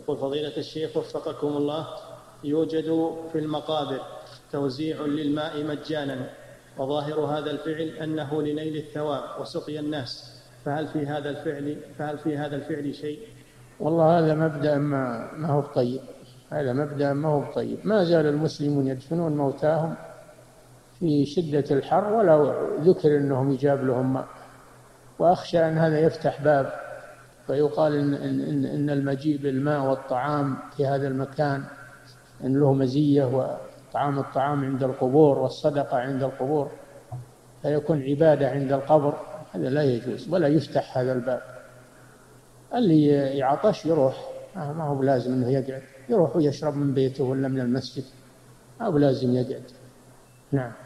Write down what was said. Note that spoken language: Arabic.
يقول فضيلة الشيخ وفقكم الله، يوجد في المقابر توزيع للماء مجانا، وظاهر هذا الفعل أنه لنيل الثواب وسقي الناس، فهل في هذا الفعل شيء؟ والله هذا مبدأ ما هو طيب، هذا مبدأ ما هو طيب. ما زال المسلمون يدفنون موتاهم في شدة الحر ولا ذكر أنهم يجاب لهم ماء، وأخشى أن هذا يفتح باب فيقال إن المجيء بالماء والطعام في هذا المكان إن له مزية، وطعام الطعام عند القبور والصدقة عند القبور، فيكون عبادة عند القبر. هذا لا يجوز ولا يفتح هذا الباب. اللي يعطش يروح، ما هو لازم أنه يقعد، يروح ويشرب من بيته ولا من المسجد، ما هو لازم يقعد. نعم.